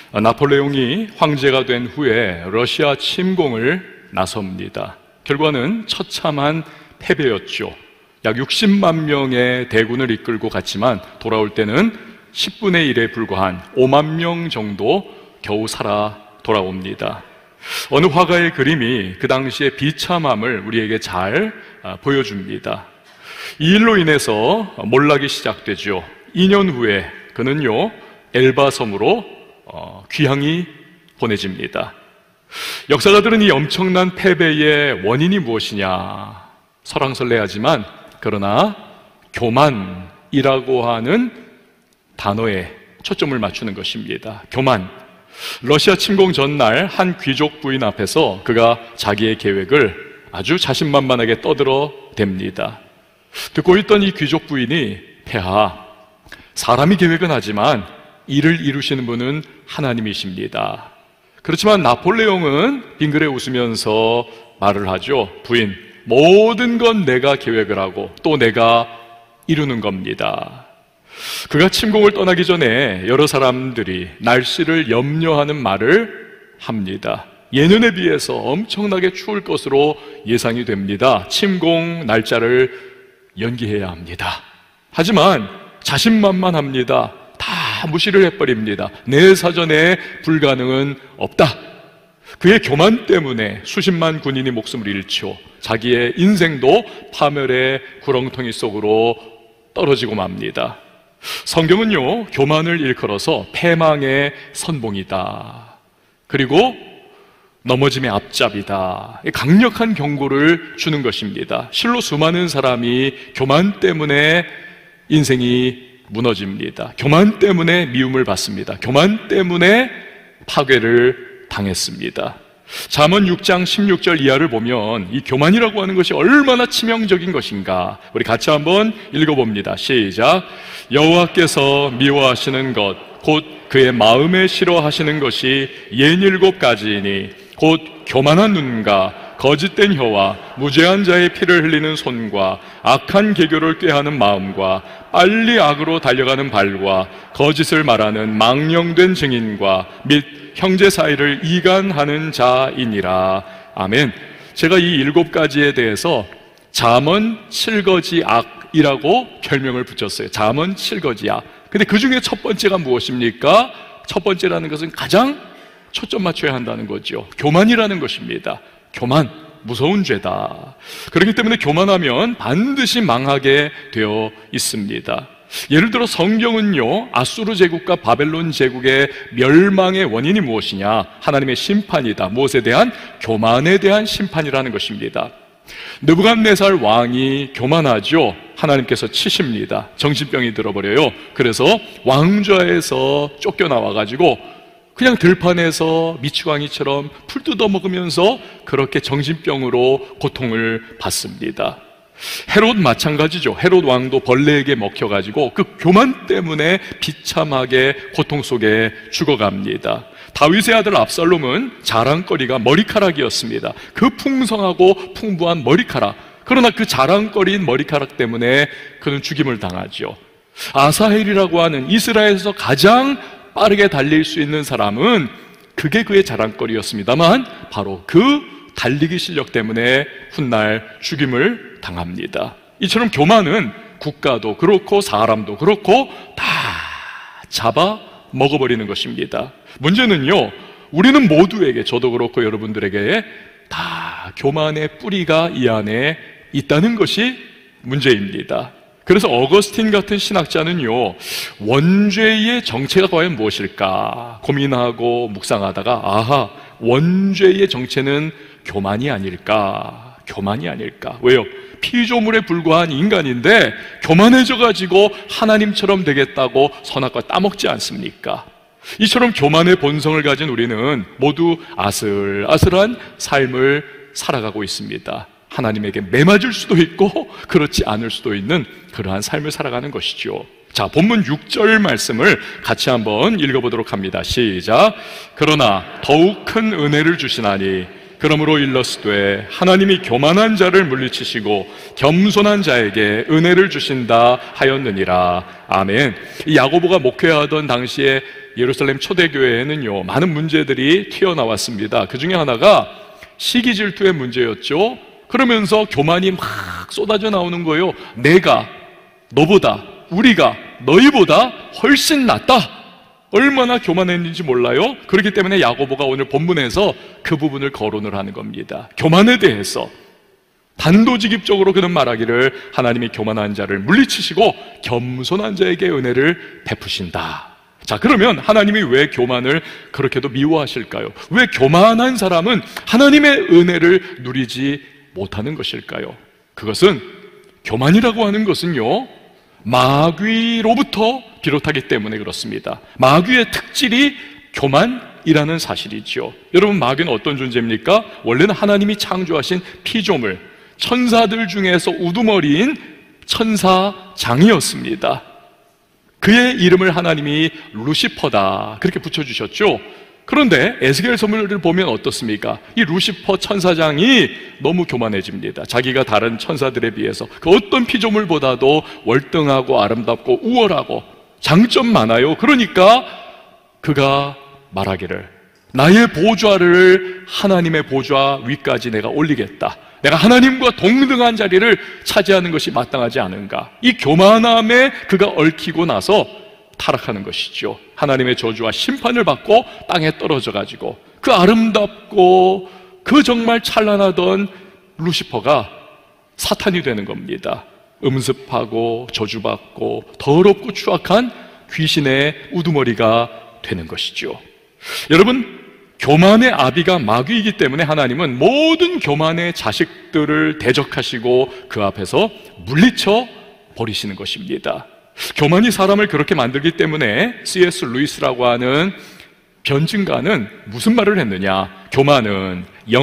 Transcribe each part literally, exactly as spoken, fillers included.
나폴레옹이 황제가 된 후에 러시아 침공을 나섭니다. 결과는 처참한 패배였죠. 약 육십만 명의 대군을 이끌고 갔지만 돌아올 때는 십분의 일에 불과한 오만 명 정도 겨우 살아 돌아옵니다. 어느 화가의 그림이 그 당시의 비참함을 우리에게 잘 보여줍니다. 이 일로 인해서 몰락이 시작되죠. 이 년 후에 그는요 엘바섬으로 귀향이 보내집니다. 역사가들은 이 엄청난 패배의 원인이 무엇이냐 설왕설래하지만 그러나 교만이라고 하는 단어에 초점을 맞추는 것입니다. 교만. 러시아 침공 전날 한 귀족 부인 앞에서 그가 자기의 계획을 아주 자신만만하게 떠들어 댑니다. 듣고 있던 이 귀족 부인이 폐하, 사람이 계획은 하지만 일을 이루시는 분은 하나님이십니다. 그렇지만 나폴레옹은 빙그레 웃으면서 말을 하죠. 부인, 모든 건 내가 계획을 하고 또 내가 이루는 겁니다. 그가 침공을 떠나기 전에 여러 사람들이 날씨를 염려하는 말을 합니다. 예년에 비해서 엄청나게 추울 것으로 예상이 됩니다. 침공 날짜를 연기해야 합니다. 하지만 자신만만합니다. 다 무시를 해버립니다. 내 사전에 불가능은 없다. 그의 교만 때문에 수십만 군인이 목숨을 잃죠. 자기의 인생도 파멸의 구렁텅이 속으로 떨어지고 맙니다. 성경은요 교만을 일컬어서 패망의 선봉이다, 그리고 넘어짐의 앞잡이다, 강력한 경고를 주는 것입니다. 실로 수많은 사람이 교만 때문에 인생이 무너집니다. 교만 때문에 미움을 받습니다. 교만 때문에 파괴를 당했습니다. 잠언 육 장 십육 절 이하를 보면 이 교만이라고 하는 것이 얼마나 치명적인 것인가 우리 같이 한번 읽어봅니다. 시작. 여호와께서 미워하시는 것 곧 그의 마음에 싫어하시는 것이 예닐곱 가지이니 곧 교만한 눈과 거짓된 혀와 무죄한 자의 피를 흘리는 손과 악한 계교를 꾀하는 마음과 빨리 악으로 달려가는 발과 거짓을 말하는 망령된 증인과 및 형제 사이를 이간하는 자이니라. 아멘. 제가 이 일곱 가지에 대해서 잠언 칠거지 악이라고 별명을 붙였어요. 잠언 칠거지 악. 근데 그 중에 첫 번째가 무엇입니까? 첫 번째라는 것은 가장 초점 맞춰야 한다는 거죠. 교만이라는 것입니다. 교만, 무서운 죄다. 그렇기 때문에 교만하면 반드시 망하게 되어 있습니다. 예를 들어 성경은요 아수르 제국과 바벨론 제국의 멸망의 원인이 무엇이냐? 하나님의 심판이다. 무엇에 대한? 교만에 대한 심판이라는 것입니다. 느부갓네살 왕이 교만하죠. 하나님께서 치십니다. 정신병이 들어버려요. 그래서 왕좌에서 쫓겨나와가지고 그냥 들판에서 미치광이처럼 풀 뜯어먹으면서 그렇게 정신병으로 고통을 받습니다. 헤롯 마찬가지죠. 헤롯 왕도 벌레에게 먹혀가지고 그 교만 때문에 비참하게 고통 속에 죽어갑니다. 다윗의 아들 압살롬은 자랑거리가 머리카락이었습니다. 그 풍성하고 풍부한 머리카락, 그러나 그 자랑거리인 머리카락 때문에 그는 죽임을 당하죠. 아사헬이라고 하는 이스라엘에서 가장 빠르게 달릴 수 있는 사람은 그게 그의 자랑거리였습니다만 바로 그 달리기 실력 때문에 훗날 죽임을 당합니다. 이처럼 교만은 국가도 그렇고 사람도 그렇고 다 잡아 먹어버리는 것입니다. 문제는요 우리는 모두에게, 저도 그렇고 여러분들에게 다 교만의 뿌리가 이 안에 있다는 것이 문제입니다. 그래서 어거스틴 같은 신학자는요 원죄의 정체가 과연 무엇일까 고민하고 묵상하다가 아하, 원죄의 정체는 교만이 아닐까, 교만이 아닐까. 왜요? 피조물에 불과한 인간인데 교만해져가지고 하나님처럼 되겠다고 선악과 따먹지 않습니까? 이처럼 교만의 본성을 가진 우리는 모두 아슬아슬한 삶을 살아가고 있습니다. 하나님에게 매맞을 수도 있고 그렇지 않을 수도 있는 그러한 삶을 살아가는 것이죠. 자, 본문 육 절 말씀을 같이 한번 읽어보도록 합니다. 시작. 그러나 더욱 큰 은혜를 주시나니 그러므로 일러스되 하나님이 교만한 자를 물리치시고 겸손한 자에게 은혜를 주신다 하였느니라. 아멘. 이 야고보가 목회하던 당시에 예루살렘 초대교회에는요 많은 문제들이 튀어나왔습니다. 그 중에 하나가 시기 질투의 문제였죠. 그러면서 교만이 막 쏟아져 나오는 거예요. 내가 너보다, 우리가 너희보다 훨씬 낫다. 얼마나 교만했는지 몰라요? 그렇기 때문에 야고보가 오늘 본문에서 그 부분을 거론을 하는 겁니다. 교만에 대해서 단도직입적으로 그는 말하기를 하나님이 교만한 자를 물리치시고 겸손한 자에게 은혜를 베푸신다. 자, 그러면 하나님이 왜 교만을 그렇게도 미워하실까요? 왜 교만한 사람은 하나님의 은혜를 누리지 못하는 것일까요? 그것은 교만이라고 하는 것은요 마귀로부터 비롯하기 때문에 그렇습니다. 마귀의 특질이 교만이라는 사실이죠. 여러분, 마귀는 어떤 존재입니까? 원래는 하나님이 창조하신 피조물, 천사들 중에서 우두머리인 천사장이었습니다. 그의 이름을 하나님이 루시퍼다 그렇게 붙여주셨죠. 그런데 에스겔 서문을 보면 어떻습니까? 이 루시퍼 천사장이 너무 교만해집니다. 자기가 다른 천사들에 비해서 그 어떤 피조물보다도 월등하고 아름답고 우월하고 장점 많아요. 그러니까 그가 말하기를 나의 보좌를 하나님의 보좌 위까지 내가 올리겠다. 내가 하나님과 동등한 자리를 차지하는 것이 마땅하지 않은가. 이 교만함에 그가 얽히고 나서 타락하는 것이죠. 하나님의 저주와 심판을 받고 땅에 떨어져 가지고 그 아름답고 그 정말 찬란하던 루시퍼가 사탄이 되는 겁니다. 음습하고 저주받고 더럽고 추악한 귀신의 우두머리가 되는 것이죠. 여러분, 교만의 아비가 마귀이기 때문에 하나님은 모든 교만의 자식들을 대적하시고 그 앞에서 물리쳐 버리시는 것입니다. 교만이 사람을 그렇게 만들기 때문에 씨 에스 루이스라고 하는 변증가는 무슨 말을 했느냐? 교만은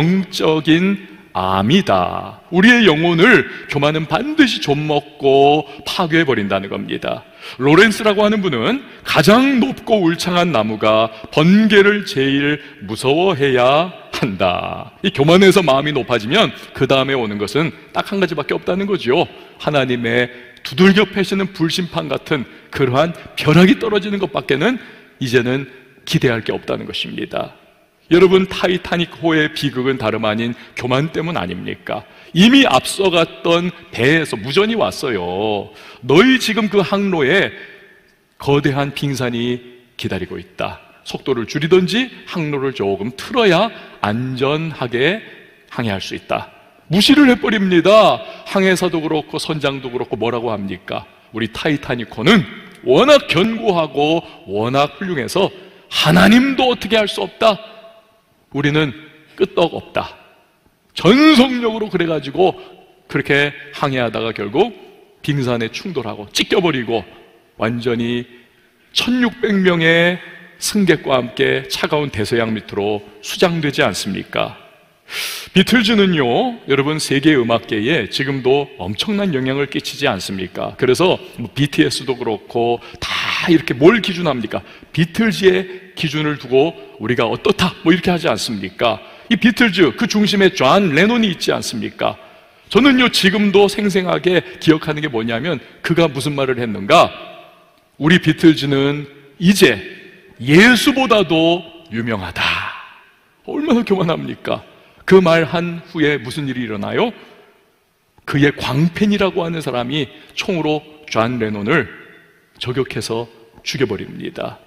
영적인 암이다. 우리의 영혼을 교만은 반드시 좀먹고 파괴해버린다는 겁니다. 로렌스라고 하는 분은 가장 높고 울창한 나무가 번개를 제일 무서워해야 한다. 이 교만에서 마음이 높아지면 그 다음에 오는 것은 딱 한 가지밖에 없다는 거죠. 하나님의 두들겨 패시는 불심판 같은 그러한 벼락이 떨어지는 것밖에는 이제는 기대할 게 없다는 것입니다. 여러분, 타이타닉호의 비극은 다름 아닌 교만 때문 아닙니까? 이미 앞서갔던 배에서 무전이 왔어요. 너희 지금 그 항로에 거대한 빙산이 기다리고 있다. 속도를 줄이든지 항로를 조금 틀어야 안전하게 항해할 수 있다. 무시를 해버립니다. 항해사도 그렇고 선장도 그렇고 뭐라고 합니까? 우리 타이타닉호는 워낙 견고하고 워낙 훌륭해서 하나님도 어떻게 할 수 없다. 우리는 끄떡없다. 전속력으로 그래가지고 그렇게 항해하다가 결국 빙산에 충돌하고 찢겨버리고 완전히 천육백 명의 승객과 함께 차가운 대서양 밑으로 수장되지 않습니까? 비틀즈는요, 여러분, 세계 음악계에 지금도 엄청난 영향을 끼치지 않습니까? 그래서 뭐 비티에스도 그렇고 다 이렇게 뭘 기준합니까? 비틀즈의 기준을 두고 우리가 어떻다 뭐 이렇게 하지 않습니까? 이 비틀즈 그 중심에 존 레논이 있지 않습니까? 저는요 지금도 생생하게 기억하는 게 뭐냐면 그가 무슨 말을 했는가? 우리 비틀즈는 이제 예수보다도 유명하다. 얼마나 교만합니까? 그 말 한 후에 무슨 일이 일어나요? 그의 광팬이라고 하는 사람이 총으로 존 레논을 저격해서 죽여버립니다.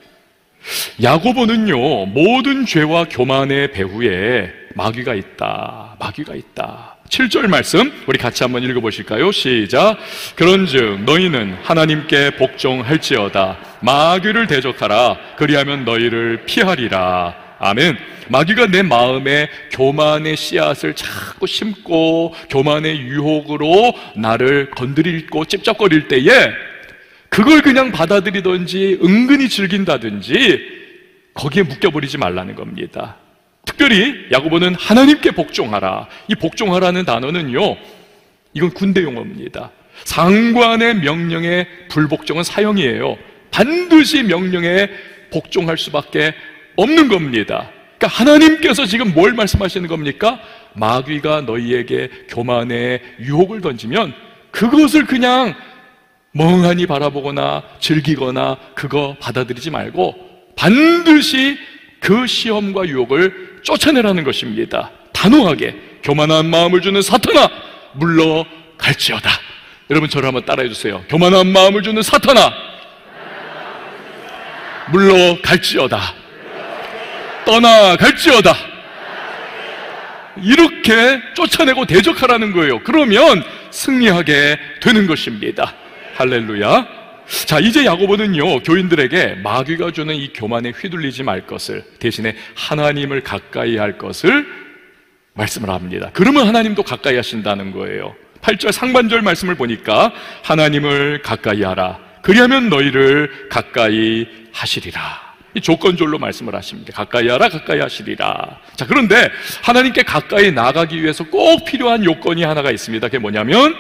야고보는요 모든 죄와 교만의 배후에 마귀가 있다, 마귀가 있다. 칠 절 말씀 우리 같이 한번 읽어보실까요? 시작. 그런즉 너희는 하나님께 복종할지어다. 마귀를 대적하라. 그리하면 너희를 피하리라. 아멘. 마귀가 내 마음에 교만의 씨앗을 자꾸 심고 교만의 유혹으로 나를 건드리고 찝쩍거릴 때에 그걸 그냥 받아들이든지 은근히 즐긴다든지 거기에 묶여버리지 말라는 겁니다. 특별히 야고보는 하나님께 복종하라. 이 복종하라는 단어는요, 이건 군대 용어입니다. 상관의 명령에 불복종은 사형이에요. 반드시 명령에 복종할 수밖에 없는 겁니다. 그러니까 하나님께서 지금 뭘 말씀하시는 겁니까? 마귀가 너희에게 교만의 유혹을 던지면 그것을 그냥 멍하니 바라보거나 즐기거나 그거 받아들이지 말고 반드시 그 시험과 유혹을 쫓아내라는 것입니다. 단호하게 교만한 마음을 주는 사탄아 물러갈지어다. 여러분 저를 한번 따라해 주세요. 교만한 마음을 주는 사탄아 물러갈지어다. 떠나갈지어다. 이렇게 쫓아내고 대적하라는 거예요. 그러면 승리하게 되는 것입니다. 할렐루야. 자, 이제 야고보는요 교인들에게 마귀가 주는 이 교만에 휘둘리지 말 것을, 대신에 하나님을 가까이 할 것을 말씀을 합니다. 그러면 하나님도 가까이 하신다는 거예요. 팔 절 상반절 말씀을 보니까 하나님을 가까이 하라 그리하면 너희를 가까이 하시리라. 이 조건절로 말씀을 하십니다. 가까이 하라 가까이 하시리라. 자, 그런데 하나님께 가까이 나가기 위해서 꼭 필요한 요건이 하나가 있습니다. 그게 뭐냐면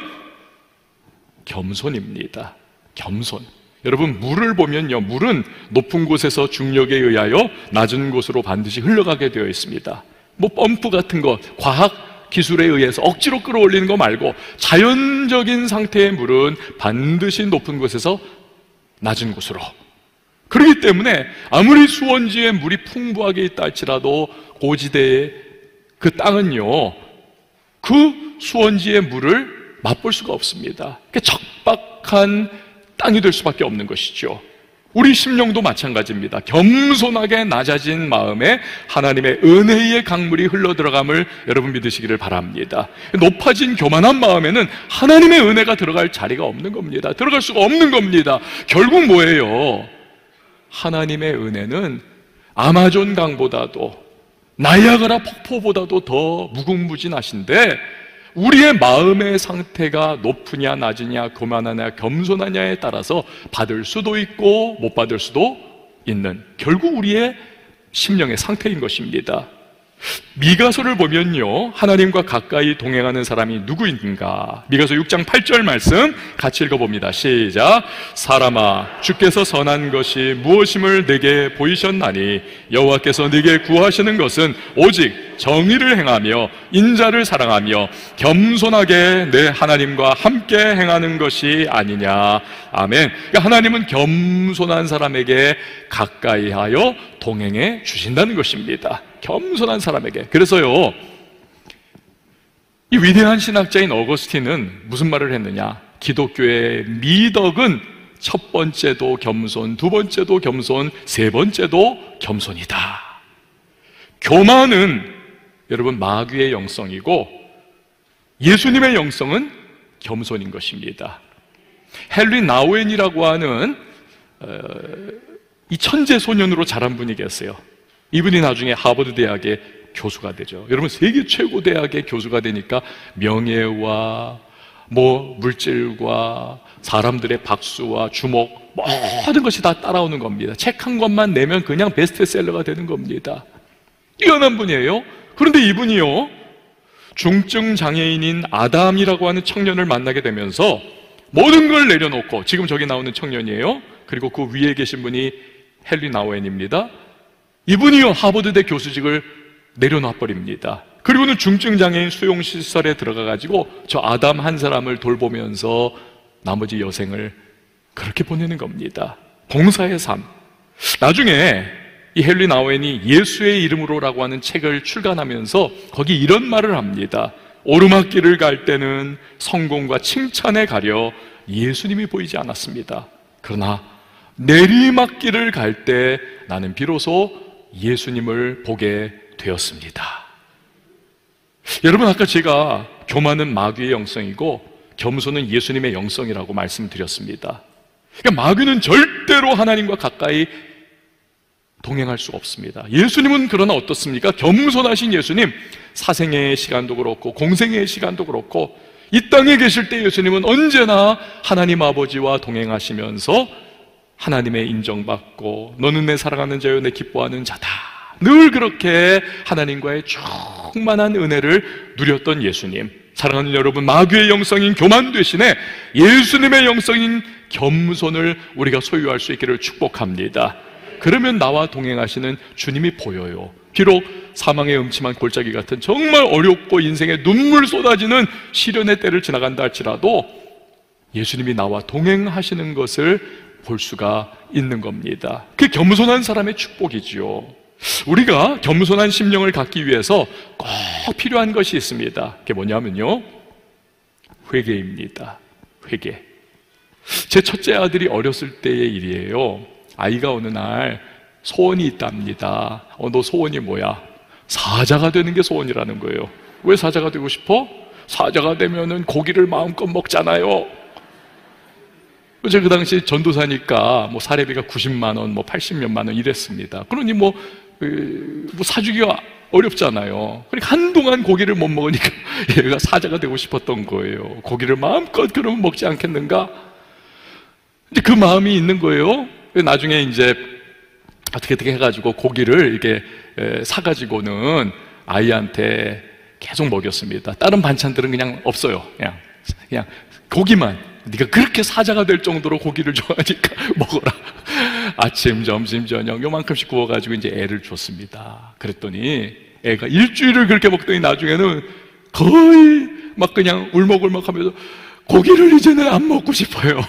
겸손입니다. 겸손. 여러분 물을 보면요, 물은 높은 곳에서 중력에 의하여 낮은 곳으로 반드시 흘러가게 되어 있습니다. 뭐 펌프 같은 거 과학 기술에 의해서 억지로 끌어올리는 거 말고 자연적인 상태의 물은 반드시 높은 곳에서 낮은 곳으로. 그렇기 때문에 아무리 수원지에 물이 풍부하게 있다 할지라도 고지대의 그 땅은요 그 수원지의 물을 맛볼 수가 없습니다. 적박한 땅이 될 수밖에 없는 것이죠. 우리 심령도 마찬가지입니다. 겸손하게 낮아진 마음에 하나님의 은혜의 강물이 흘러들어감을 여러분 믿으시기를 바랍니다. 높아진 교만한 마음에는 하나님의 은혜가 들어갈 자리가 없는 겁니다. 들어갈 수가 없는 겁니다. 결국 뭐예요? 하나님의 은혜는 아마존 강보다도 나이아가라 폭포보다도 더 무궁무진하신데 우리의 마음의 상태가 높으냐 낮으냐 교만하냐 겸손하냐에 따라서 받을 수도 있고 못 받을 수도 있는, 결국 우리의 심령의 상태인 것입니다. 미가서를 보면요 하나님과 가까이 동행하는 사람이 누구인가? 미가서 육 장 팔 절 말씀 같이 읽어봅니다. 시작. 사람아 주께서 선한 것이 무엇임을 내게 보이셨나니 여호와께서 네게 구하시는 것은 오직 정의를 행하며 인자를 사랑하며 겸손하게 내 하나님과 함께 행하는 것이 아니냐. 아멘. 그러니까 하나님은 겸손한 사람에게 가까이 하여 동행해 주신다는 것입니다. 겸손한 사람에게. 그래서요 이 위대한 신학자인 어거스틴은 무슨 말을 했느냐? 기독교의 미덕은 첫 번째도 겸손, 두 번째도 겸손, 세 번째도 겸손이다. 교만은 여러분 마귀의 영성이고 예수님의 영성은 겸손인 것입니다. 헨리 나우엔이라고 하는 어, 이 천재 소년으로 자란 분이 계세요. 이분이 나중에 하버드 대학의 교수가 되죠. 여러분 세계 최고 대학의 교수가 되니까 명예와 뭐 물질과 사람들의 박수와 주목 모든 것이 다 따라오는 겁니다. 책 한 권만 내면 그냥 베스트셀러가 되는 겁니다. 뛰어난 분이에요. 그런데 이분이요 중증 장애인인 아담이라고 하는 청년을 만나게 되면서 모든 걸 내려놓고, 지금 저기 나오는 청년이에요. 그리고 그 위에 계신 분이 헨리 나우엔입니다. 이분이요 하버드대 교수직을 내려놔버립니다. 그리고는 중증장애인 수용시설에 들어가가지고 저 아담 한 사람을 돌보면서 나머지 여생을 그렇게 보내는 겁니다. 봉사의 삶. 나중에 이 헨리 나우엔이 예수의 이름으로라고 하는 책을 출간하면서 거기 이런 말을 합니다. 오르막길을 갈 때는 성공과 칭찬에 가려 예수님이 보이지 않았습니다. 그러나 내리막길을 갈 때 나는 비로소 예수님을 보게 되었습니다. 여러분 아까 제가 교만은 마귀의 영성이고 겸손은 예수님의 영성이라고 말씀드렸습니다. 그러니까 마귀는 절대로 하나님과 가까이 동행할 수 없습니다. 예수님은 그러나 어떻습니까? 겸손하신 예수님, 사생애의 시간도 그렇고 공생애의 시간도 그렇고 이 땅에 계실 때 예수님은 언제나 하나님 아버지와 동행하시면서 하나님의 인정받고 너는 내 사랑하는 자요 내 기뻐하는 자다, 늘 그렇게 하나님과의 충만한 은혜를 누렸던 예수님. 사랑하는 여러분, 마귀의 영성인 교만 대신에 예수님의 영성인 겸손을 우리가 소유할 수 있기를 축복합니다. 그러면 나와 동행하시는 주님이 보여요. 비록 사망의 음침한 골짜기 같은 정말 어렵고 인생에 눈물 쏟아지는 시련의 때를 지나간다 할지라도 예수님이 나와 동행하시는 것을 볼 수가 있는 겁니다. 그게 겸손한 사람의 축복이지요. 우리가 겸손한 심령을 갖기 위해서 꼭 필요한 것이 있습니다. 그게 뭐냐면요, 회개입니다. 회개. 제 첫째 아들이 어렸을 때의 일이에요. 아이가 어느 날 소원이 있답니다. 어, 너 소원이 뭐야? 사자가 되는 게 소원이라는 거예요. 왜 사자가 되고 싶어? 사자가 되면은 고기를 마음껏 먹잖아요. 제가 그 당시 전도사니까 뭐 사례비가 구십만 원, 뭐 팔십몇만 원 이랬습니다. 그러니 뭐, 그, 뭐 사주기가 어렵잖아요. 그러니까 한동안 고기를 못 먹으니까 얘가 사자가 되고 싶었던 거예요. 고기를 마음껏 그러면 먹지 않겠는가? 이제 그 마음이 있는 거예요. 나중에 이제 어떻게 어떻게 해가지고 고기를 이렇게 사가지고는 아이한테 계속 먹였습니다. 다른 반찬들은 그냥 없어요. 그냥, 그냥 고기만. 네가 그렇게 사자가 될 정도로 고기를 좋아하니까 먹어라. 아침, 점심, 저녁 요만큼씩 구워가지고 이제 애를 줬습니다. 그랬더니 애가 일주일을 그렇게 먹더니 나중에는 거의 막 그냥 울먹울먹 하면서 고기를 이제는 안 먹고 싶어요.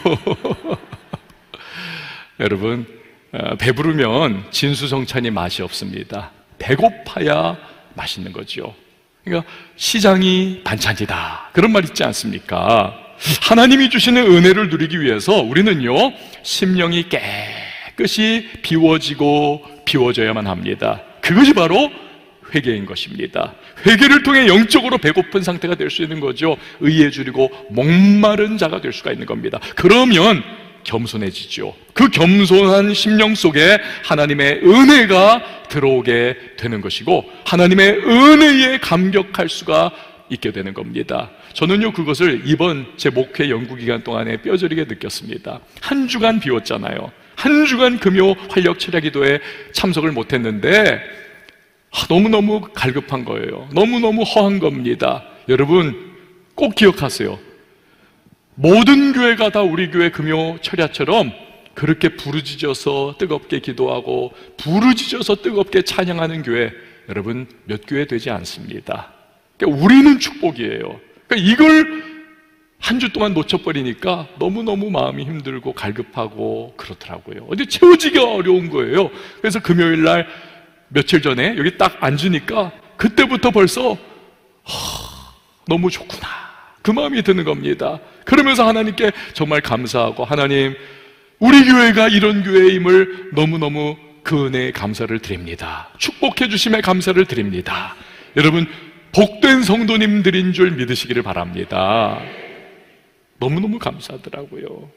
여러분, 배부르면 진수성찬이 맛이 없습니다. 배고파야 맛있는 거죠. 그러니까 시장이 반찬이다, 그런 말 있지 않습니까? 하나님이 주시는 은혜를 누리기 위해서 우리는요, 심령이 깨끗이 비워지고 비워져야만 합니다. 그것이 바로 회개인 것입니다. 회개를 통해 영적으로 배고픈 상태가 될 수 있는 거죠. 의에 줄이고 목마른 자가 될 수가 있는 겁니다. 그러면 겸손해지죠. 그 겸손한 심령 속에 하나님의 은혜가 들어오게 되는 것이고 하나님의 은혜에 감격할 수가 있게 되는 겁니다. 저는요, 그것을 이번 제 목회 연구기간 동안에 뼈저리게 느꼈습니다. 한 주간 비웠잖아요. 한 주간 금요 활력 철야 기도에 참석을 못했는데 아, 너무너무 갈급한 거예요. 너무너무 허한 겁니다. 여러분 꼭 기억하세요. 모든 교회가 다 우리 교회 금요 철야처럼 그렇게 부르짖어서 뜨겁게 기도하고 부르짖어서 뜨겁게 찬양하는 교회, 여러분 몇 교회 되지 않습니다. 그러니까 우리는 축복이에요. 그러니까 이걸 한 주 동안 놓쳐버리니까 너무너무 마음이 힘들고 갈급하고 그렇더라고요. 어디 채워지기가 어려운 거예요. 그래서 금요일 날 며칠 전에 여기 딱 앉으니까 그때부터 벌써 하, 너무 좋구나, 그 마음이 드는 겁니다. 그러면서 하나님께 정말 감사하고, 하나님 우리 교회가 이런 교회임을 너무너무 그 은혜에 감사를 드립니다. 축복해 주심에 감사를 드립니다. 여러분 복된 성도님들인 줄 믿으시기를 바랍니다. 너무너무 감사하더라고요.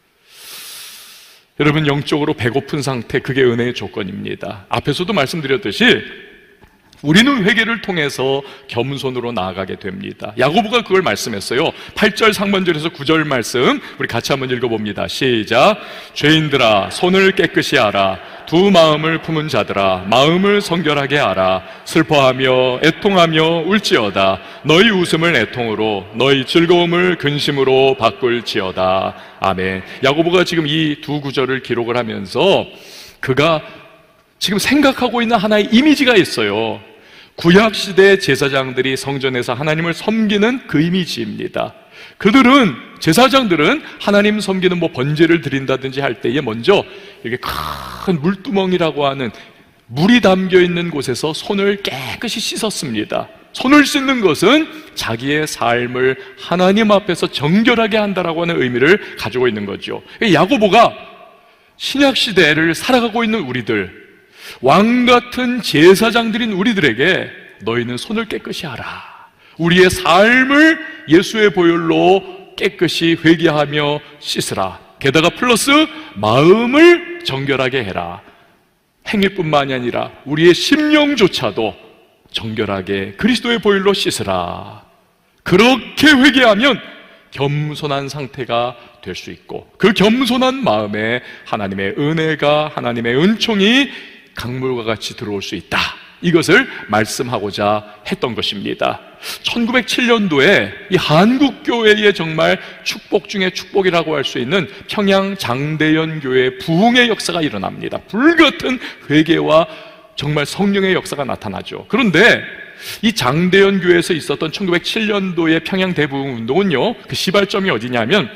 여러분 영적으로 배고픈 상태, 그게 은혜의 조건입니다. 앞에서도 말씀드렸듯이 우리는 회개를 통해서 겸손으로 나아가게 됩니다. 야고보가 그걸 말씀했어요. 팔 절 상반절에서 구 절 말씀 우리 같이 한번 읽어봅니다. 시작. 죄인들아 손을 깨끗이 하라. 두 마음을 품은 자들아 마음을 성결하게 하라. 슬퍼하며 애통하며 울지어다. 너희 웃음을 애통으로 너희 즐거움을 근심으로 바꿀지어다. 아멘. 야고보가 지금 이 두 구절을 기록을 하면서 그가 지금 생각하고 있는 하나의 이미지가 있어요. 구약시대 제사장들이 성전에서 하나님을 섬기는 그 이미지입니다. 그들은, 제사장들은 하나님 섬기는 뭐 번제를 드린다든지 할 때에 먼저 이렇게 큰 물두멍이라고 하는 물이 담겨 있는 곳에서 손을 깨끗이 씻었습니다. 손을 씻는 것은 자기의 삶을 하나님 앞에서 정결하게 한다라고 하는 의미를 가지고 있는 거죠. 야고보가 신약시대를 살아가고 있는 우리들, 왕같은 제사장들인 우리들에게 너희는 손을 깨끗이 하라. 우리의 삶을 예수의 보혈로 깨끗이 회개하며 씻으라. 게다가 플러스 마음을 정결하게 해라. 행위뿐만이 아니라 우리의 심령조차도 정결하게 그리스도의 보혈로 씻으라. 그렇게 회개하면 겸손한 상태가 될 수 있고, 그 겸손한 마음에 하나님의 은혜가, 하나님의 은총이 강물과 같이 들어올 수 있다. 이것을 말씀하고자 했던 것입니다. 천구백칠 년도에 이 한국교회의 정말 축복 중에 축복이라고 할 수 있는 평양 장대연 교회 부흥의 역사가 일어납니다. 불같은 회개와 정말 성령의 역사가 나타나죠. 그런데 이 장대현 교회에서 있었던 천구백칠 년도의 평양 대부흥 운동은요, 그 시발점이 어디냐면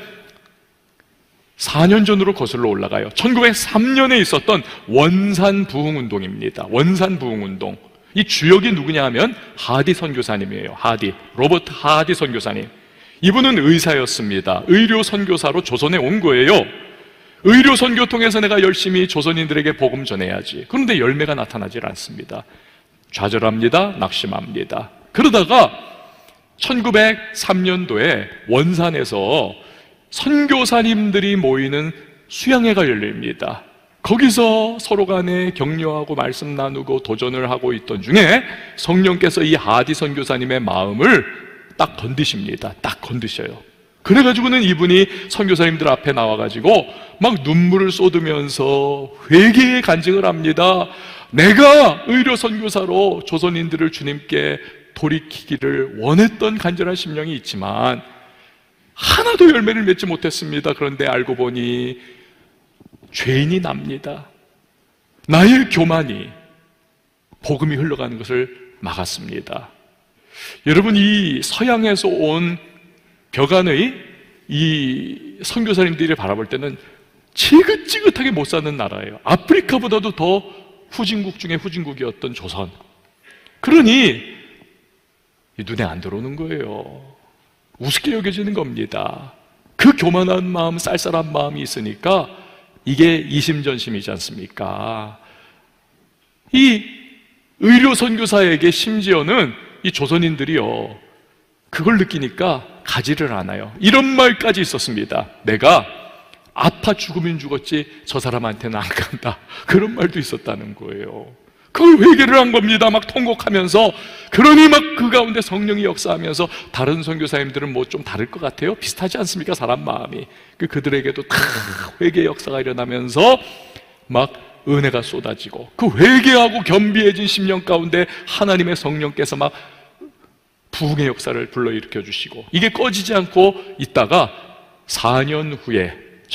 사 년 전으로 거슬러 올라가요. 천구백삼 년에 있었던 원산 부흥 운동입니다. 원산 부흥 운동. 이 주역이 누구냐 하면 하디 선교사님이에요. 하디, 로버트 하디 선교사님. 이분은 의사였습니다. 의료 선교사로 조선에 온 거예요. 의료 선교 통해서 내가 열심히 조선인들에게 복음 전해야지. 그런데 열매가 나타나질 않습니다. 좌절합니다. 낙심합니다. 그러다가 천구백삼 년도에 원산에서 선교사님들이 모이는 수양회가 열립니다. 거기서 서로 간에 격려하고 말씀 나누고 도전을 하고 있던 중에 성령께서 이 하디 선교사님의 마음을 딱 건드십니다. 딱 건드셔요. 그래가지고는 이분이 선교사님들 앞에 나와가지고 막 눈물을 쏟으면서 회개의 간증을 합니다. 내가 의료 선교사로 조선인들을 주님께 돌이키기를 원했던 간절한 심령이 있지만 하나도 열매를 맺지 못했습니다. 그런데 알고 보니 죄인이 납니다. 나의 교만이 복음이 흘러가는 것을 막았습니다. 여러분, 이 서양에서 온 벽안의 이 선교사님들이 바라볼 때는 지긋지긋하게 못 사는 나라예요. 아프리카보다도 더 후진국 중에 후진국이었던 조선. 그러니 눈에 안 들어오는 거예요. 우습게 여겨지는 겁니다. 그 교만한 마음, 쌀쌀한 마음이 있으니까 이게 이심전심이지 않습니까? 이 의료 선교사에게 심지어는 이 조선인들이요, 그걸 느끼니까 가지를 않아요. 이런 말까지 있었습니다. 내가 아파 죽으면 죽었지 저 사람한테는 안 간다. 그런 말도 있었다는 거예요. 그걸 회개를 한 겁니다. 막 통곡하면서. 그러니 막 그 가운데 성령이 역사하면서 다른 선교사님들은 뭐 좀 다를 것 같아요. 비슷하지 않습니까? 사람 마음이. 그 그들에게도 다 회개 역사가 일어나면서 막 은혜가 쏟아지고, 그 회개하고 겸비해진 심령 가운데 하나님의 성령께서 막 부흥의 역사를 불러일으켜 주시고, 이게 꺼지지 않고 있다가 사 년 후에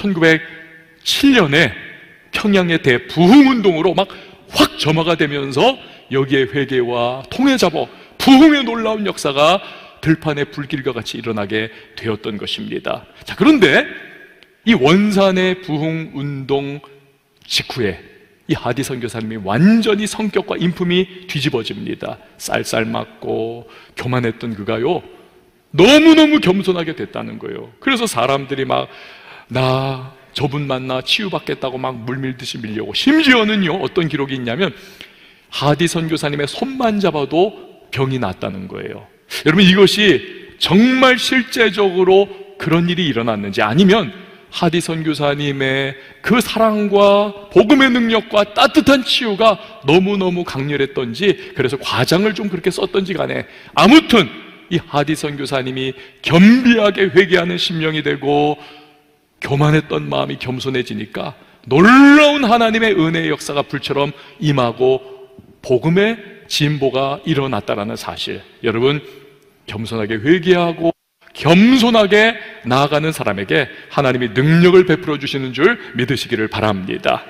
천구백칠 년에 평양의 대부흥운동으로 막 확 점화가 되면서 여기에 회개와 통회자복, 부흥의 놀라운 역사가 들판의 불길과 같이 일어나게 되었던 것입니다. 자, 그런데 이 원산의 부흥운동 직후에 이 하디 선교사님이 완전히 성격과 인품이 뒤집어집니다. 쌀쌀맞고 교만했던 그가요, 너무너무 겸손하게 됐다는 거예요. 그래서 사람들이 막 나 저분 만나 치유받겠다고 막 물밀듯이 밀려오고, 심지어는요 어떤 기록이 있냐면 하디 선교사님의 손만 잡아도 병이 낫다는 거예요. 여러분, 이것이 정말 실제적으로 그런 일이 일어났는지, 아니면 하디 선교사님의 그 사랑과 복음의 능력과 따뜻한 치유가 너무너무 강렬했던지, 그래서 과장을 좀 그렇게 썼던지 간에, 아무튼 이 하디 선교사님이 겸비하게 회개하는 심령이 되고 교만했던 마음이 겸손해지니까 놀라운 하나님의 은혜의 역사가 불처럼 임하고 복음의 진보가 일어났다는 사실, 여러분, 겸손하게 회개하고 겸손하게 나아가는 사람에게 하나님이 능력을 베풀어 주시는 줄 믿으시기를 바랍니다.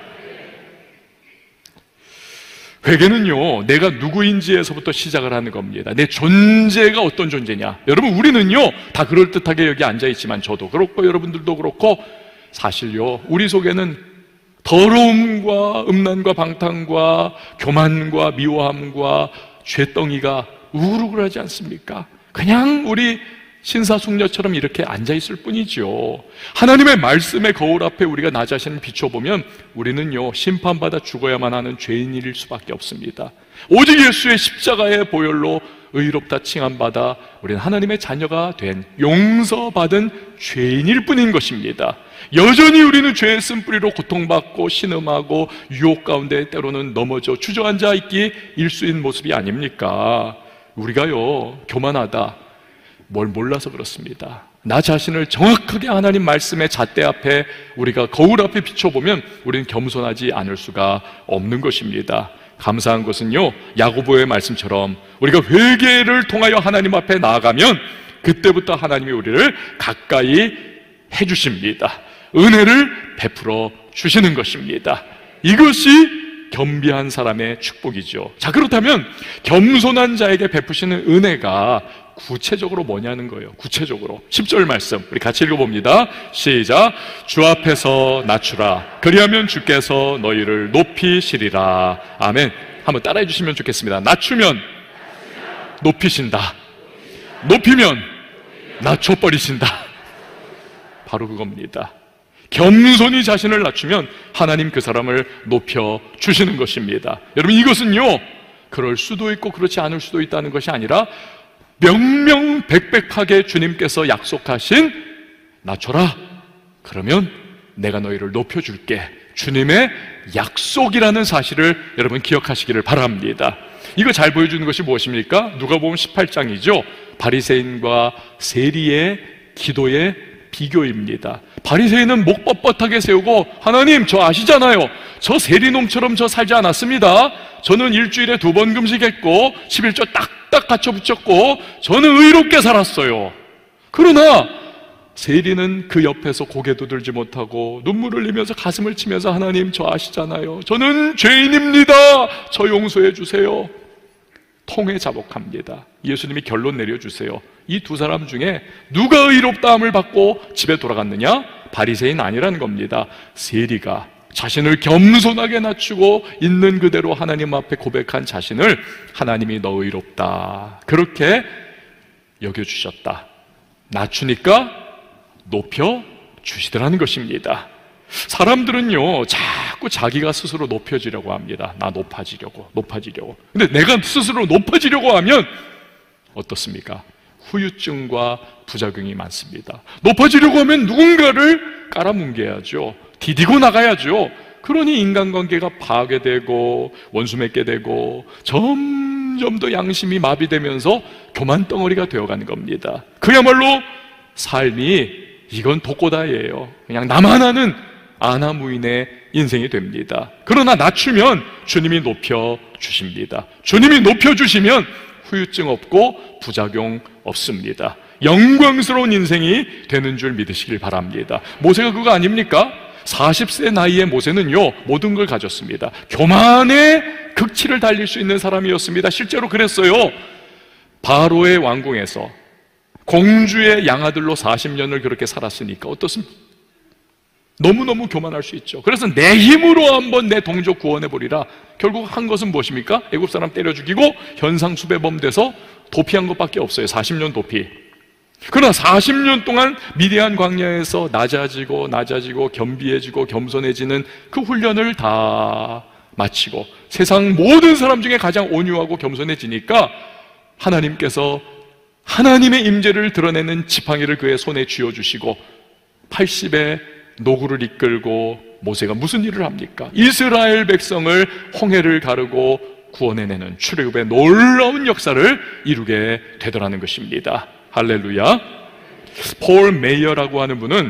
회개는요, 내가 누구인지에서부터 시작을 하는 겁니다. 내 존재가 어떤 존재냐. 여러분, 우리는요 다 그럴듯하게 여기 앉아있지만, 저도 그렇고 여러분들도 그렇고, 사실요 우리 속에는 더러움과 음란과 방탕과 교만과 미워함과 죄덩이가 우글우글하지 않습니까? 그냥 우리 신사숙녀처럼 이렇게 앉아있을 뿐이죠. 하나님의 말씀의 거울 앞에 우리가 나 자신을 비춰보면 우리는요 심판받아 죽어야만 하는 죄인일 수밖에 없습니다. 오직 예수의 십자가의 보혈로 의롭다 칭함받아 우리는 하나님의 자녀가 된 용서받은 죄인일 뿐인 것입니다. 여전히 우리는 죄의 쓴뿌리로 고통받고 신음하고 유혹 가운데 때로는 넘어져 주저앉아 있기 일수인 모습이 아닙니까? 우리가요 교만하다, 뭘 몰라서 그렇습니다. 나 자신을 정확하게 하나님 말씀의 잣대 앞에, 우리가 거울 앞에 비춰보면 우리는 겸손하지 않을 수가 없는 것입니다. 감사한 것은요, 야고보의 말씀처럼 우리가 회개를 통하여 하나님 앞에 나아가면 그때부터 하나님이 우리를 가까이 해주십니다. 은혜를 베풀어 주시는 것입니다. 이것이 겸비한 사람의 축복이죠. 자, 그렇다면 겸손한 자에게 베푸시는 은혜가 구체적으로 뭐냐는 거예요. 구체적으로 십 절 말씀 우리 같이 읽어봅니다. 시작. 주 앞에서 낮추라. 그리하면 주께서 너희를 높이시리라. 아멘. 한번 따라해 주시면 좋겠습니다. 낮추면 높이신다. 높이면 낮춰버리신다. 바로 그겁니다. 겸손히 자신을 낮추면 하나님 그 사람을 높여주시는 것입니다. 여러분, 이것은요 그럴 수도 있고 그렇지 않을 수도 있다는 것이 아니라 명명백백하게 주님께서 약속하신 낮춰라, 그러면 내가 너희를 높여줄게, 주님의 약속이라는 사실을 여러분 기억하시기를 바랍니다. 이거 잘 보여주는 것이 무엇입니까? 누가복음 십팔 장이죠 바리새인과 세리의 기도의 비교입니다. 바리새인은 목 뻣뻣하게 세우고, 하나님 저 아시잖아요, 저 세리놈처럼 저 살지 않았습니다. 저는 일주일에 두 번 금식했고 십일조 딱딱 갖춰 붙였고 저는 의롭게 살았어요. 그러나 세리는 그 옆에서 고개도 들지 못하고 눈물을 흘리면서 가슴을 치면서, 하나님 저 아시잖아요, 저는 죄인입니다, 저 용서해 주세요. 통회 자복합니다. 예수님이 결론 내려주세요. 이 두 사람 중에 누가 의롭다함을 받고 집에 돌아갔느냐? 바리새인 아니라는 겁니다. 세리가 자신을 겸손하게 낮추고 있는 그대로 하나님 앞에 고백한 자신을 하나님이 너 의롭다 그렇게 여겨주셨다, 낮추니까 높여주시더라는 것입니다. 사람들은요 자꾸 자기가 스스로 높여지려고 합니다. 나 높아지려고 높아지려고 근데 내가 스스로 높아지려고 하면 어떻습니까? 후유증과 부작용이 많습니다. 높아지려고 하면 누군가를 깔아뭉개야죠. 디디고 나가야죠. 그러니 인간관계가 파괴되고 원수 맺게 되고 점점 더 양심이 마비되면서 교만덩어리가 되어가는 겁니다. 그야말로 삶이 이건 독고다이예요. 그냥 나만 아는 아나무인의 인생이 됩니다. 그러나 낮추면 주님이 높여주십니다. 주님이 높여주시면 후유증 없고 부작용 없습니다. 영광스러운 인생이 되는 줄 믿으시길 바랍니다. 모세가 그거 아닙니까? 사십 세 나이에 모세는요 모든 걸 가졌습니다. 교만의 극치를 달릴 수 있는 사람이었습니다. 실제로 그랬어요. 바로의 왕궁에서 공주의 양아들로 사십 년을 그렇게 살았으니까 어떻습니까? 너무너무 교만할 수 있죠. 그래서 내 힘으로 한번 내 동족 구원해보리라. 결국 한 것은 무엇입니까? 애굽 사람 때려 죽이고 현상수배범 돼서 도피한 것밖에 없어요. 사십 년 도피. 그러나 사십 년 동안 미디안 광야에서 낮아지고 낮아지고 겸비해지고 겸손해지는 그 훈련을 다 마치고 세상 모든 사람 중에 가장 온유하고 겸손해지니까 하나님께서 하나님의 임재를 드러내는 지팡이를 그의 손에 쥐어주시고 팔십의 노구를 이끌고 모세가 무슨 일을 합니까? 이스라엘 백성을 홍해를 가르고 구원해내는 출애굽의 놀라운 역사를 이루게 되더라는 것입니다. 할렐루야. 폴 메이어라고 하는 분은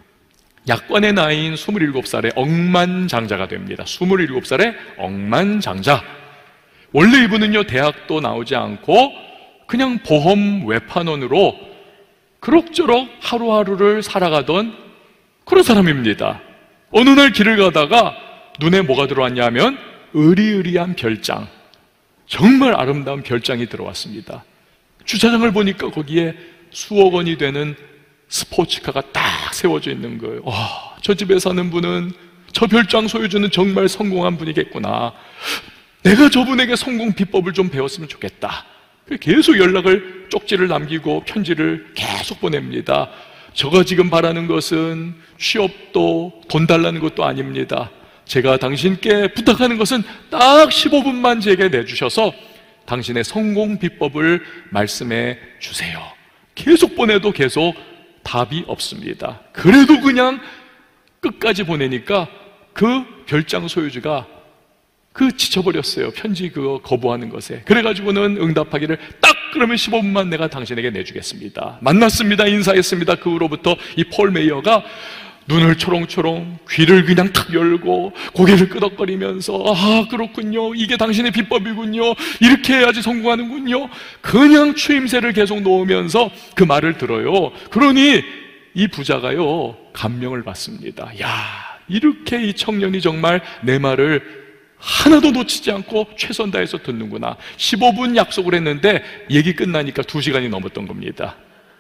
약관의 나이인 스물일곱 살에 억만장자가 됩니다. 스물일곱 살에 억만장자. 원래 이분은요 대학도 나오지 않고 그냥 보험 외판원으로 그럭저럭 하루하루를 살아가던 그런 사람입니다. 어느 날 길을 가다가 눈에 뭐가 들어왔냐 하면 으리으리한 별장, 정말 아름다운 별장이 들어왔습니다. 주차장을 보니까 거기에 수억 원이 되는 스포츠카가 딱 세워져 있는 거예요. 와, 저 집에 사는 분은, 저 별장 소유주는 정말 성공한 분이겠구나. 내가 저분에게 성공 비법을 좀 배웠으면 좋겠다. 계속 연락을, 쪽지를 남기고 편지를 계속 보냅니다. 제가 지금 바라는 것은 취업도 돈 달라는 것도 아닙니다. 제가 당신께 부탁하는 것은 딱 십오 분만 제게 내주셔서 당신의 성공 비법을 말씀해 주세요. 계속 보내도 계속 답이 없습니다. 그래도 그냥 끝까지 보내니까 그 별장 소유주가 그 지쳐버렸어요. 편지 그거 거부하는 것에. 그래가지고는 응답하기를 딱 그러면 십오 분만 내가 당신에게 내주겠습니다. 만났습니다. 인사했습니다. 그 후로부터 이 폴 메이어가 눈을 초롱초롱, 귀를 그냥 탁 열고 고개를 끄덕거리면서, 아 그렇군요, 이게 당신의 비법이군요, 이렇게 해야지 성공하는군요, 그냥 추임새를 계속 놓으면서 그 말을 들어요. 그러니 이 부자가요 감명을 받습니다. 야, 이렇게 이 청년이 정말 내 말을 하나도 놓치지 않고 최선 다해서 듣는구나. 십오 분 약속을 했는데 얘기 끝나니까 두 시간이 넘었던 겁니다.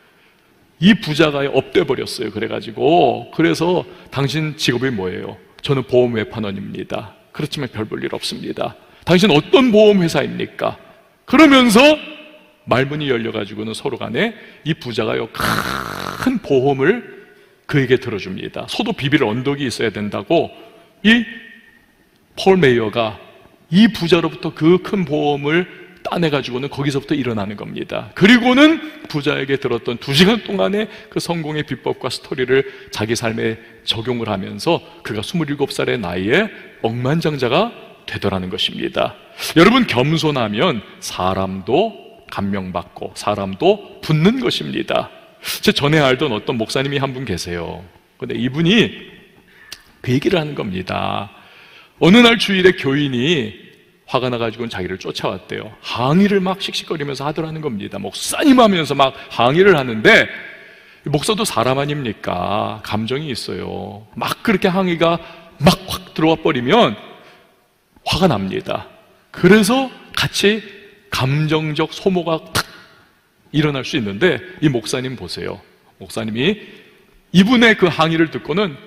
이 부자가 업돼 버렸어요. 그래가지고 그래서 당신 직업이 뭐예요? 저는 보험 외판원입니다. 그렇지만 별 볼 일 없습니다. 당신 어떤 보험회사입니까? 그러면서 말문이 열려가지고는 서로 간에 이 부자가요 큰 보험을 그에게 들어줍니다. 소도 비빌 언덕이 있어야 된다고 이 폴 메이어가 이 부자로부터 그 큰 보험을 따내가지고는 거기서부터 일어나는 겁니다. 그리고는 부자에게 들었던 두 시간 동안의 그 성공의 비법과 스토리를 자기 삶에 적용을 하면서 그가 스물일곱 살의 나이에 억만장자가 되더라는 것입니다. 여러분, 겸손하면 사람도 감명받고 사람도 붙는 것입니다. 제 전에 알던 어떤 목사님이 한 분 계세요. 근데 이분이 그 얘기를 하는 겁니다. 어느 날 주일에 교인이 화가 나가지고는 자기를 쫓아왔대요. 항의를 막 씩씩거리면서 하더라는 겁니다. 목사님 하면서 막 항의를 하는데 목사도 사람 아닙니까? 감정이 있어요. 막 그렇게 항의가 막 확 들어와 버리면 화가 납니다. 그래서 같이 감정적 소모가 탁 일어날 수 있는데 이 목사님 보세요. 목사님이 이분의 그 항의를 듣고는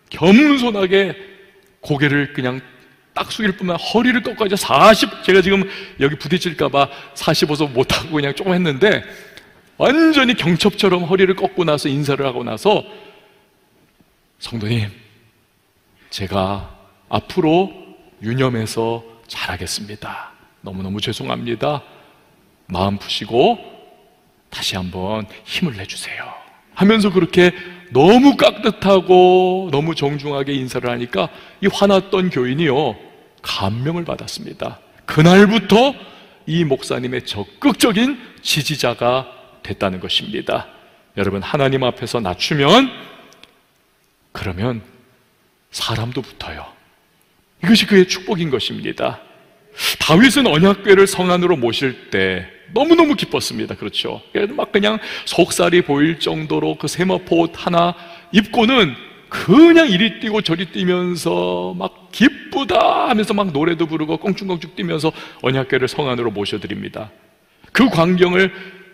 겸손하게 고개를 그냥 딱 숙일 뿐만 아니라 허리를 꺾어서 사십, 제가 지금 여기 부딪힐까봐 사십오 도 못하고 그냥 조금 했는데 완전히 경첩처럼 허리를 꺾고 나서 인사를 하고 나서 성도님, 제가 앞으로 유념해서 잘하겠습니다. 너무너무 죄송합니다. 마음 푸시고 다시 한번 힘을 내주세요 하면서 그렇게 너무 깍듯하고 너무 정중하게 인사를 하니까 이 화났던 교인이요 감명을 받았습니다. 그날부터 이 목사님의 적극적인 지지자가 됐다는 것입니다. 여러분, 하나님 앞에서 낮추면 그러면 사람도 붙어요. 이것이 그의 축복인 것입니다. 다윗은 언약궤를 성 안으로 모실 때 너무너무 기뻤습니다. 그렇죠? 막 그냥 속살이 보일 정도로 그 세마포 옷 하나 입고는 그냥 이리 뛰고 저리 뛰면서 막 기쁘다 하면서 막 노래도 부르고 껑충껑충 뛰면서 언약궤를 성 안으로 모셔드립니다. 그 광경을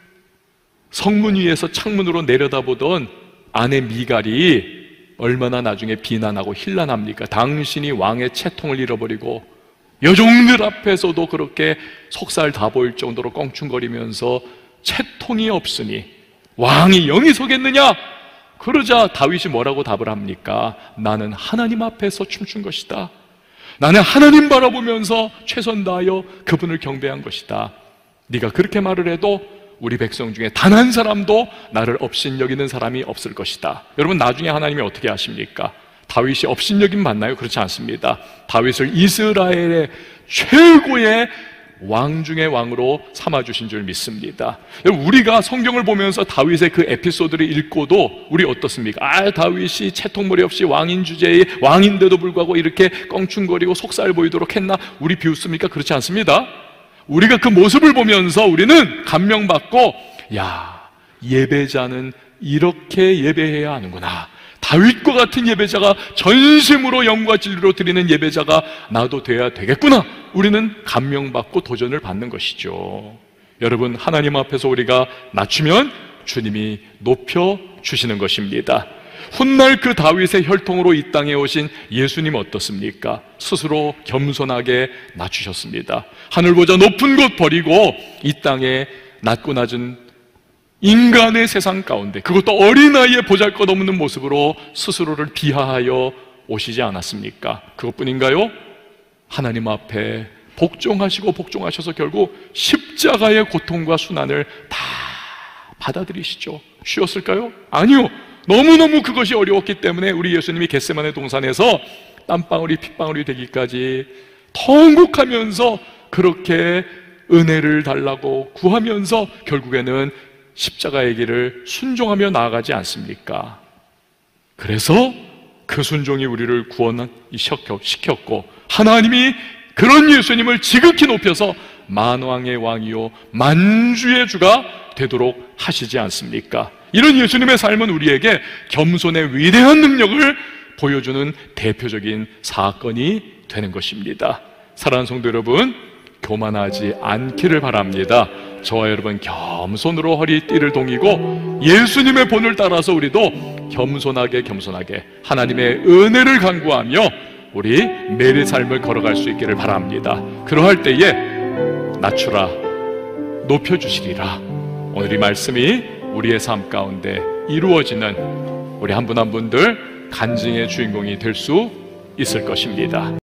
성문 위에서 창문으로 내려다보던 아내 미갈이 얼마나 나중에 비난하고 힐난합니까? 당신이 왕의 채통을 잃어버리고 여종들 앞에서도 그렇게 속살 다 보일 정도로 껑충거리면서 채통이 없으니 왕이 영이 서겠느냐? 그러자 다윗이 뭐라고 답을 합니까? 나는 하나님 앞에서 춤춘 것이다. 나는 하나님 바라보면서 최선 다하여 그분을 경배한 것이다. 네가 그렇게 말을 해도 우리 백성 중에 단 한 사람도 나를 업신여기는 사람이 없을 것이다. 여러분, 나중에 하나님이 어떻게 하십니까? 다윗이 업신여김 받나요? 그렇지 않습니다. 다윗을 이스라엘의 최고의 왕 중의 왕으로 삼아주신 줄 믿습니다. 여러분, 우리가 성경을 보면서 다윗의 그 에피소드를 읽고도 우리 어떻습니까? 아, 다윗이 채통머리 없이 왕인 주제에 왕인데도 불구하고 이렇게 껑충거리고 속살 보이도록 했나? 우리 비웃습니까? 그렇지 않습니다. 우리가 그 모습을 보면서 우리는 감명받고, 야, 예배자는 이렇게 예배해야 하는구나. 다윗과 같은 예배자가 전심으로 영과 진리로 드리는 예배자가 나도 돼야 되겠구나. 우리는 감명받고 도전을 받는 것이죠. 여러분, 하나님 앞에서 우리가 낮추면 주님이 높여주시는 것입니다. 훗날 그 다윗의 혈통으로 이 땅에 오신 예수님 어떻습니까? 스스로 겸손하게 낮추셨습니다. 하늘보다 높은 곳 버리고 이 땅에 낮고 낮은 인간의 세상 가운데, 그것도 어린아이의 보잘것없는 모습으로 스스로를 비하하여 오시지 않았습니까? 그것뿐인가요? 하나님 앞에 복종하시고 복종하셔서 결국 십자가의 고통과 순환을 다 받아들이시죠. 쉬웠을까요? 아니요. 너무너무 그것이 어려웠기 때문에 우리 예수님이 겟세마네 동산에서 땀방울이 핏방울이 되기까지 통곡하면서 그렇게 은혜를 달라고 구하면서 결국에는 십자가의 길을 순종하며 나아가지 않습니까? 그래서 그 순종이 우리를 구원시켰고 하나님이 그런 예수님을 지극히 높여서 만왕의 왕이요 만주의 주가 되도록 하시지 않습니까? 이런 예수님의 삶은 우리에게 겸손의 위대한 능력을 보여주는 대표적인 사건이 되는 것입니다. 사랑하는 성도 여러분, 교만하지 않기를 바랍니다. 저와 여러분 겸손으로 허리띠를 동이고 예수님의 본을 따라서 우리도 겸손하게 겸손하게 하나님의 은혜를 간구하며 우리 매일의 삶을 걸어갈 수 있기를 바랍니다. 그러할 때에 낮추라 높여주시리라. 오늘 이 말씀이 우리의 삶 가운데 이루어지는 우리 한 분 한 분들 간증의 주인공이 될 수 있을 것입니다.